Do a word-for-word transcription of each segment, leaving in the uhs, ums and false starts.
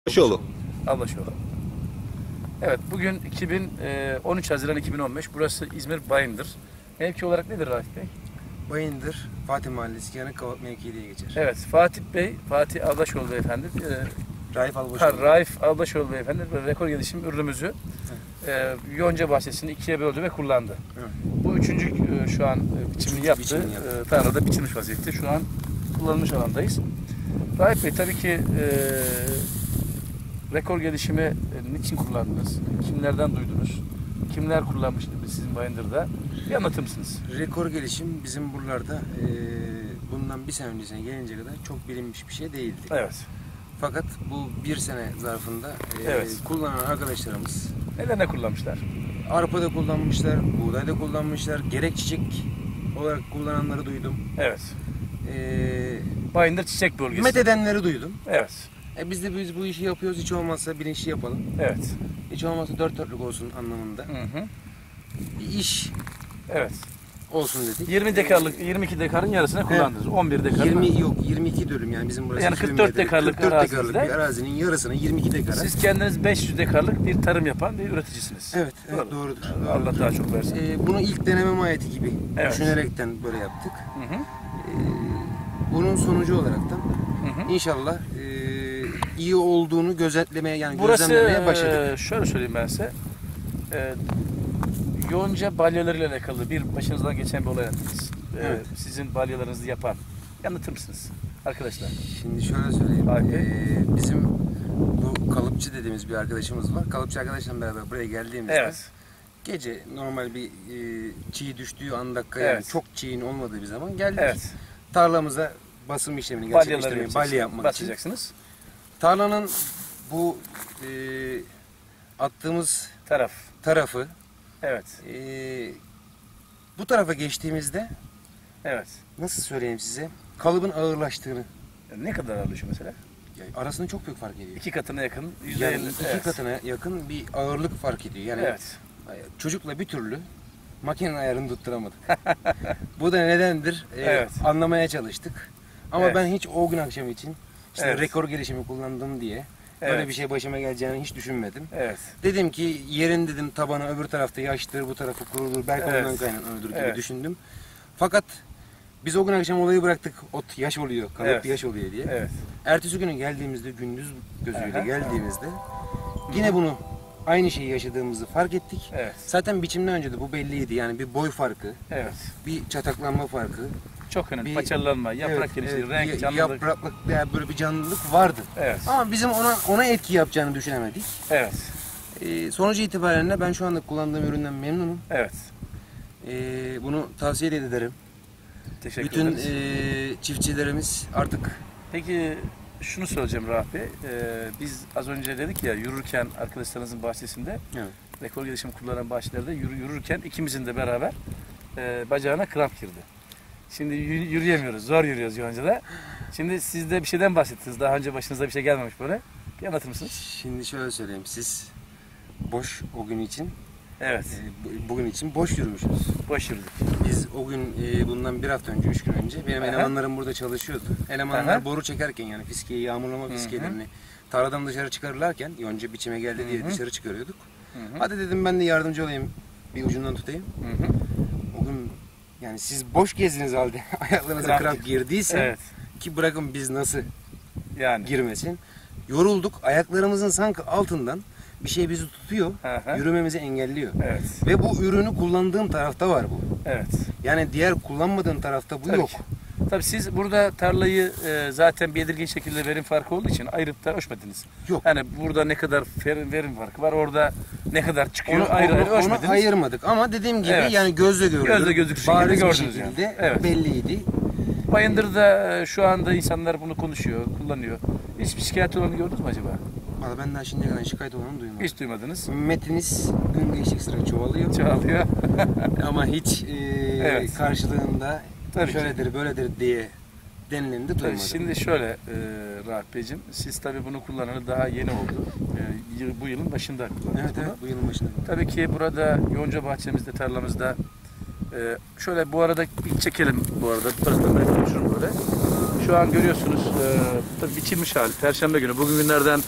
Ablaşoğlu. Ablaşoğlu. Evet, bugün iki bin on üç Haziran iki bin on beş. Burası İzmir Bayındır. Mevki olarak nedir Raif Bey? Bayındır, Fatih Mahallesi, Yanık Mevki diye geçer. Evet, Fatih Bey, Fatih Ablaşoğlu Beyefendi. E, Raif Albaşoğlu. Raif Ablaşoğlu Beyefendi rekor gelişim ürünümüzü e, Yonca bahçesini ikiye böldü ve kullandı. Evet. Bu üçüncü e, şu an e, biçimini yaptı. Biçimini yaptı. E, tarlada biçilmiş vaziyette. Şu an kullanılmış alandayız. Raif Bey, tabii ki e, rekor gelişimi e, niçin kullandınız? Kimlerden duydunuz? Kimler kullanmıştı sizin Bayındır'da? Bir anlatır mısınız? Rekor gelişim bizim buralarda e, bundan bir sene öncesine gelince kadar çok bilinmiş bir şey değildi. Evet. Fakat bu bir sene zarfında e, Evet. kullanan arkadaşlarımız Neler ne kullanmışlar? arpa da kullanmışlar, buğday da kullanmışlar, gerek çiçek olarak kullananları duydum. Evet. E, Bayındır çiçek bölgesi. met edenleri duydum. Evet. E, biz de biz bu işi yapıyoruz, hiç olmazsa bilinçli yapalım. Evet. Hiç olmazsa dört dörtlük olsun anlamında. Hı hı. Bir iş Evet. olsun dedik. yirmi dekarlık, yirmi iki dekarın yarısını kullandınız. on bir dekar. yirmi yok, yirmi iki dönüm yani bizim burası. Yani kırk dört dekarlık kırk dört dekarlık arazide. bir arazinin yarısını yirmi iki dekara. Siz kendiniz beş yüz dekarlık bir tarım yapan bir üreticisiniz. Evet, evet Doğru. doğrudur. Allah doğrudur. daha çok versin. Ee, bunu ilk deneme mahiyeti gibi Evet. düşünerekten böyle yaptık. Hı hı. Ee, bunun sonucu olaraktan Hı hı. inşallah e, iyi olduğunu gözetlemeye yani Burası gözlemlemeye başladık. e, şöyle söyleyeyim ben size. E, Yonca balyalarıyla alakalı bir başınızdan geçen bir olay anlattınız. E, Evet. Sizin balyalarınızı yapan. Anlatır mısınız arkadaşlar? Şimdi şöyle söyleyeyim. Haydi. Ee, bizim bu kalıpçı dediğimiz bir arkadaşımız var. Kalıpçı arkadaşla beraber buraya geldiğimizde Evet. gece normal bir e, çiğ düştüğü an dakika yani Evet. çok çiğin olmadığı bir zaman geldik. Evet. Tarlamıza basım işlemini Balyaları gerçekleştirmeye, balya yapmak için. basacaksınız. Tarlanın bu e, attığımız Taraf. tarafı Evet. e, bu tarafa geçtiğimizde Evet. nasıl söyleyeyim size kalıbın ağırlaştığını, Ne kadar ağırlaşıyor mesela? yani arasında çok büyük fark ediyor. İki katına yakın. yüzde Yani elli. iki Evet. katına yakın bir ağırlık fark ediyor. Yani Evet. çocukla bir türlü makinenin ayarını tutturamadık. Bu da nedendir? Ee, Evet. Anlamaya çalıştık. Ama Evet. ben hiç o gün akşam için işte Evet. rekor gelişimi kullandım diye böyle Evet. bir şey başıma geleceğini hiç düşünmedim. Evet. Dedim ki yerin dedim tabanı öbür tarafta yaştır, bu tarafı kurulur, belki Evet. ondan kaynaklanıyordur gibi Evet. düşündüm. Fakat biz o gün akşam olayı bıraktık. Ot yaş oluyor, kalıp Evet. yaş oluyor diye. Evet. Ertesi günü geldiğimizde gündüz gözüyle Aha. geldiğimizde yine bunu aynı şeyi yaşadığımızı fark ettik. Evet. Zaten biçimden önce de bu belliydi. Yani bir boy farkı, Evet. bir çataklanma farkı, Çok önemli. Bir- Paçalanma, yaprak evet, gelişimi, evet, renk, ya- canlılık. yapraklık yani böyle bir canlılık vardı. Evet. Ama bizim ona ona etki yapacağını düşünemedik. Evet. Ee, sonucu itibariyle ben şu anda kullandığım üründen memnunum. Evet. Ee, bunu tavsiye de ederim. Teşekkür Bütün ederiz. e, çiftçilerimiz artık Peki şunu söyleyeceğim Rahat Bey. Ee, biz az önce dedik ya, yürürken arkadaşlarınızın bahçesinde, evet, rekor gelişimi kullanan bahçelerde yürü, yürürken ikimizin de beraber e, bacağına kramp girdi. Şimdi yü- yürüyemiyoruz. Zor yürüyoruz Yonca'da. Şimdi siz de bir şeyden bahsettiniz. Daha önce başınıza bir şey gelmemiş böyle. Bir anlatır mısınız? şimdi şöyle söyleyeyim. Siz boş o gün için Evet. e, bu- bugün için boş yürümüşsünüz. Boş yürüdük. Biz o gün e, bundan bir hafta önce, üç gün önce benim Aha. elemanlarım burada çalışıyordu. Elemanlar Aha. boru çekerken yani fiskiyeyi, yağmurlama Hı hı. fiskiyelerini tarladan dışarı çıkarırlarken yonca biçime geldi diye Hı hı. dışarı çıkarıyorduk. Hı hı. Hadi dedim ben de yardımcı olayım. Bir ucundan tutayım. Hı hı. O gün yani siz boş gezdiniz halde ayaklarınıza Kramp kramp girdiyse Evet. ki bırakın biz nasıl Yani. girmesin. Yorulduk. Ayaklarımızın sanki altından bir şey bizi tutuyor. Aha. Yürümemizi engelliyor. Evet. Ve bu ürünü kullandığım tarafta var bu. Evet. Yani diğer kullanmadığın tarafta bu Tabii yok. ki. Tabii siz burada tarlayı e, zaten belirgin şekilde verim farkı olduğu için ayırıp da ölçmediniz. Yok. Yani burada ne kadar verim, verim farkı var, orada ne kadar çıkıyor, Onu, ayrı ayrı onu, onu ölçmediniz. ayırmadık ama dediğim gibi Evet. yani gözle görülür. Gözle gözükür şekilde Bariz bir gördünüz şekilde yani. Evet. belliydi. Bayındır'da e, şu anda insanlar bunu konuşuyor, kullanıyor. Hiçbir şikayet olanı gördünüz mü acaba? Valla ben daha şimdiye kadar şikayet olanı duymadım. Hiç duymadınız. Metiniz gün geçtikçe sıra çoğalıyor. Çoğalıyor. Ama hiç e, Evet. karşılığında Tabii şöyledir böyledir diye denileni de Tabii duymadım. şimdi şöyle e, Rahat Beyciğim, siz tabii bunu kullanalı daha yeni oldu. E, yıl- bu yılın başında kullandınız Evet bunu. evet bu yılın başında. Tabii ki burada Yonca bahçemizde, tarlamızda e, şöyle bu arada bir çekelim bu arada. Bu taraftan ben konuşurum böyle. Şu an görüyorsunuz e, tabii biçilmiş hali. Perşembe günü. Bugün günlerden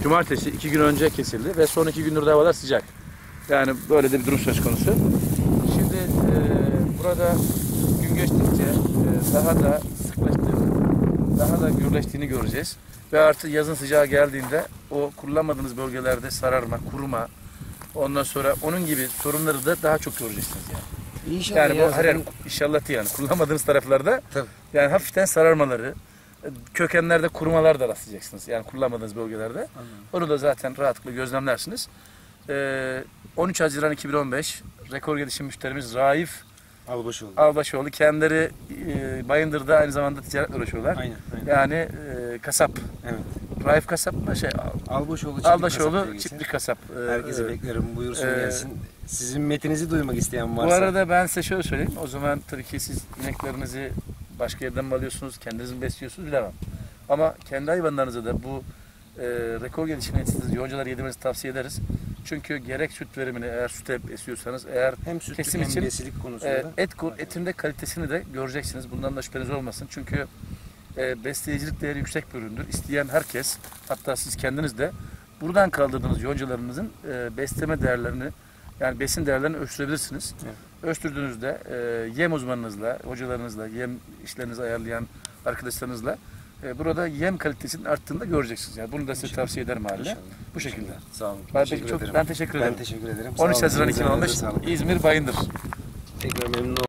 Cumartesi iki gün önce kesildi ve son iki gündür de havalar sıcak. Yani böyle de bir durum söz konusu. Şimdi e, burada gün geçtikçe e, daha da sıklaştığını, daha da gürleştiğini göreceğiz. Ve artık yazın sıcağı geldiğinde o kullanmadığınız bölgelerde sararma, kuruma, ondan sonra onun gibi sorunları da daha çok göreceksiniz yani. İnşallah Yani ya, bu her yer zaten- inşallah yani kullanmadığınız taraflarda Tabii. yani hafiften sararmaları, kökenlerde kurumalar da rastlayacaksınız. Yani kullanmadığınız bölgelerde. Anladım. Onu da zaten rahatlıkla gözlemlersiniz. Ee, on üç Haziran iki bin on beş rekor gelişim müşterimiz Raif Albaşı oldu. Albaşoğlu. Kendileri e, Bayındır'da aynı zamanda ticaretle uğraşıyorlar. Aynen. aynen. Yani e, kasap. Evet. Raif kasap mı? Şey, Albaşoğlu çiftlik kasap Albaşoğlu diye geçer. çiftlik kasap. Ee, Herkese e, beklerim. Buyursun e, gelsin. Sizin metinizi duymak isteyen varsa. Bu arada ben size şöyle söyleyeyim. O zaman tabii ki siz ineklerinizi başka yerden mi alıyorsunuz, kendiniz mi besliyorsunuz bilemem. Ama kendi hayvanlarınıza da bu e, rekor gelişimini yetiştirdiğiniz yoncaları yedirmenizi tavsiye ederiz. Çünkü gerek süt verimini eğer süte besliyorsanız, eğer hem sütlük kesim hem için, besilik konusunda. e, et etinde kalitesini de göreceksiniz. Bundan da şüpheniz olmasın. Çünkü e, besleyicilik değeri yüksek bir üründür. İsteyen herkes, hatta siz kendiniz de buradan kaldırdığınız yoncalarınızın e, besleme değerlerini, yani besin değerlerini ölçtürebilirsiniz. Evet. Ölçtürdüğünüzde e, yem uzmanınızla, hocalarınızla, yem işlerinizi ayarlayan arkadaşlarınızla e, burada yem kalitesinin arttığını da göreceksiniz. Yani bunu da size tavsiye ederim haliyle. İnşallah. Bu şekilde. Sağ olun. Ben, Teşekkür çok, ederim. ben teşekkür ederim. Ben teşekkür ederim. Sağ on üç olun. Haziran iki bin on beş Sağ olun. İzmir Bayındır. Tekrar memnun oldum.